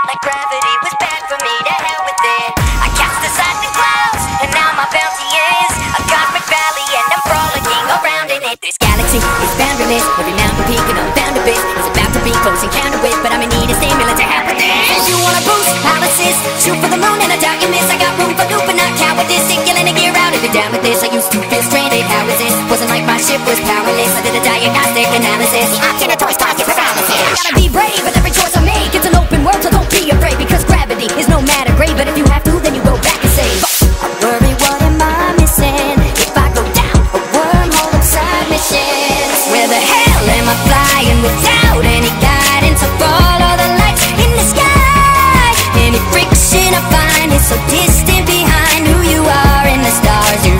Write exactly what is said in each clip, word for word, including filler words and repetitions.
like gravity was bad for me, to hell with it. I cast aside the clouds, and now my bounty is a cosmic valley, and I'm frolicking around in it. This galaxy is boundless, every mountain peak and unbound abyss is about to be close encounter with, but I'm in need of stimulant to help with this. If you wanna boost, I'll assist. Shoot for the moon and I doubt you miss. I got room for loop and not count with this. Singular in a gear out if you're down with this. I used to feel stranded, how is this? Wasn't like my ship was powerless. I did a diagnostic analysis. The oxygenatory stars get paralysis. I gotta be brave with every choice I make. It's an open world, so don't be afraid, because gravity is no matter great. But if you have to, then you go back and say, I worry, what am I missing? If I go down a wormhole of submissions, where the hell am I flying without any guidance? I follow the lights in the sky. Any friction I find is so distant behind who you are in the stars you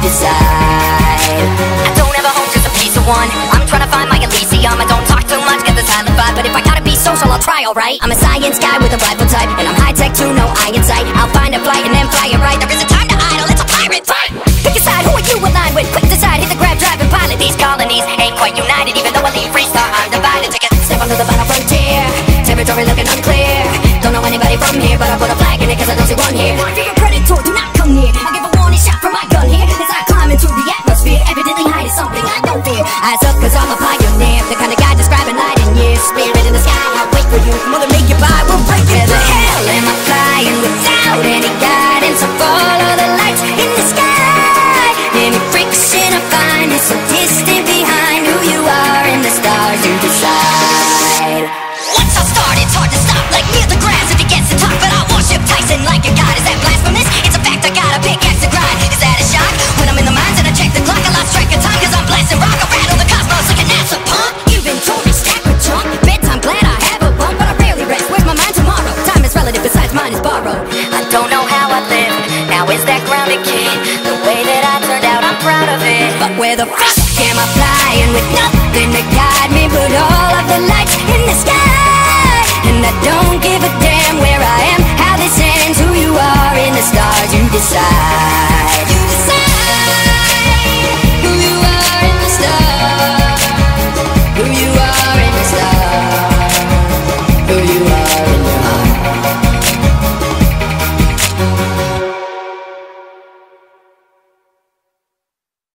decide. I don't have a home, just a piece of one. I'm trying to find my Elysium. I don't talk too much, get the silent vibe, but if I gotta be social, I'll try, alright. I'm a science guy with a rifle type, and I'm high-tech too, no eye in sight. I'll find a flight and then fly it right. There isn't time to idle, it's a pirate fight. Pick a side, who are you aligned with? Quick decide, hit the grab, drive, and pilot. These colonies ain't quite united, even though I leave free star undivided. Take a step onto the final frontier, territory looking unclear. Don't know anybody from here, but I put a flag in it cause I don't see one here. If you're a predator, do not come near. I give a warning shot from my gun here as I climb into the atmosphere, evidently hiding something I don't fear. Eyes up cause I'm a pioneer, the kind of guy describing light in years. Spirit in the sky, I'll wait for you. Mother make you buy, we'll break it. Where the hell am I flying without any guidance? I follow the lights in the sky. Any friction I find is so distant behind who you are in the stars you decide. Once I start, it's hard to stop, like near the grass if he gets to talk. But I worship Tyson like a god. Is that blasphemous? It's a fact, I got a pickaxe to grind. Is that a shock? When I'm in the mines and I check the clock, I lost track of time cause I'm blasting rock. I rattle the cosmos like a NASA pump. Inventory stack with junk. Bedtime, glad I have a bump, but I rarely rest. Where's my mind tomorrow? Time is relative, besides mine is borrowed. I don't know how I live, now is that grounded kid? The way that I turned out, I'm proud of it. But where the fuck am I flying with nothing to guide me but all of the lights in the sky?